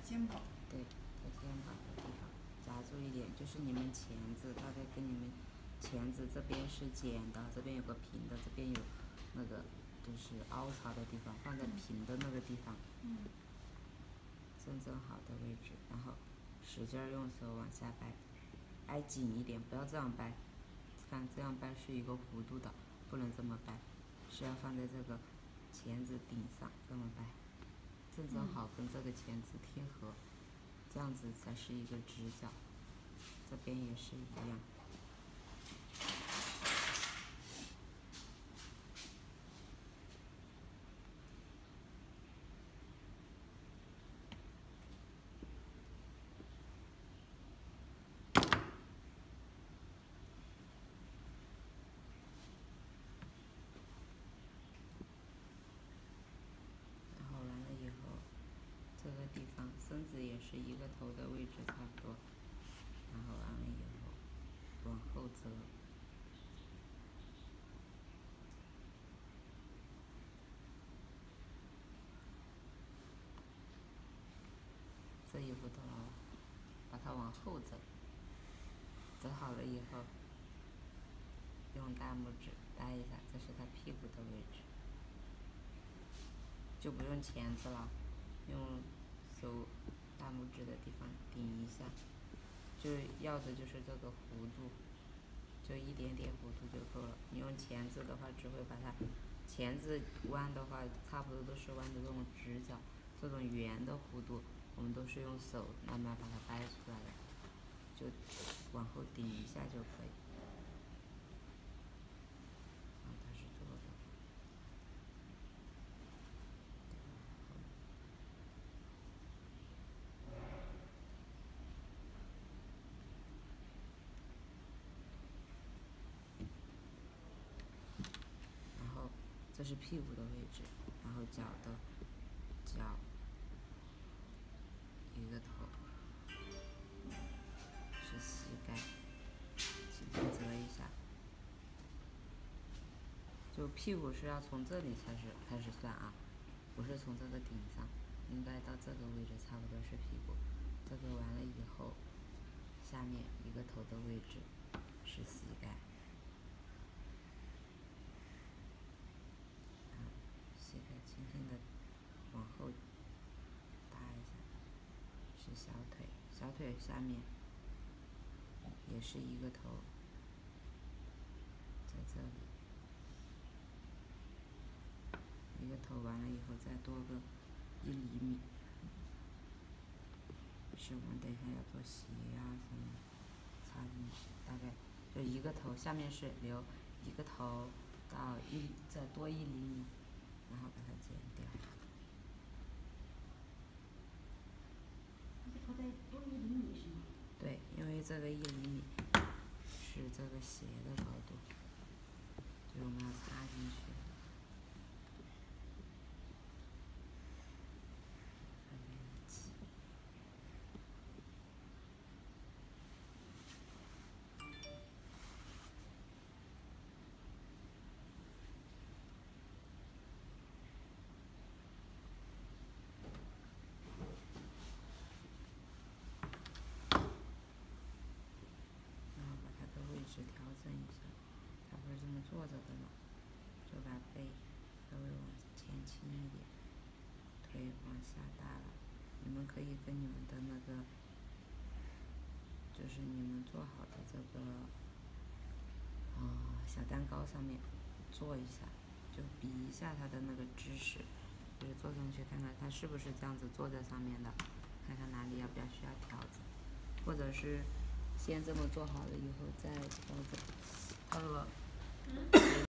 肩膀。 对，在肩膀的地方夹住一点，就是你们钳子，大概跟你们钳子这边是尖的，这边有个平的，这边有那个就是凹槽的地方，放在平的那个地方。正好的位置，然后使劲用手往下掰，挨紧一点，不要这样掰。看这样掰是一个弧度的，不能这么掰，是要放在这个钳子顶上这么掰，正好跟这个钳子贴合，这样子才是一个直角。这边也是一样。这个地方身子也是一个头的位置差不多，然后完了以后往后折，这一步懂了吧？把它往后折，折好了以后，用大拇指搭一下，这是它屁股的位置，就不用钳子了，用手大拇指的地方顶一下，就要的就是这个弧度，就一点点弧度就够了。你用钳子的话，只会把它钳子弯的话，差不多都是弯的这种直角，这种圆的弧度，我们都是用手慢慢把它掰出来的，就往后顶一下就可以。它是做的。然后这是屁股的位置，然后脚一个头是膝盖，轻轻折一下。就屁股是要从这里开始算啊，不是从这个顶上，应该到这个位置差不多是屁股。这个完了以后，下面一个头的位置是膝盖。膝盖轻轻的往后搭一下，是小腿，小腿下面也是一个头，在这里，一个头完了以后再多个1厘米，是我们等一下要做鞋啊什么，插进去，大概就一个头，下面是留一个头到再多1厘米，然后把它剪掉。 一个头再多1厘米是吗？ 对，因为这个1厘米是这个鞋的高度，所以我们要插进去。调整一下，它不是这么坐着的嘛，就把背稍微往前倾一点，腿往下搭了。你们可以跟你们的那个，就是你们做好的这个小蛋糕上面做一下，就比一下它的那个姿势，就是坐上去看看它是不是这样子坐在上面的，看看哪里要不要需要调整，或者是先这么做好了以后再调整。它这个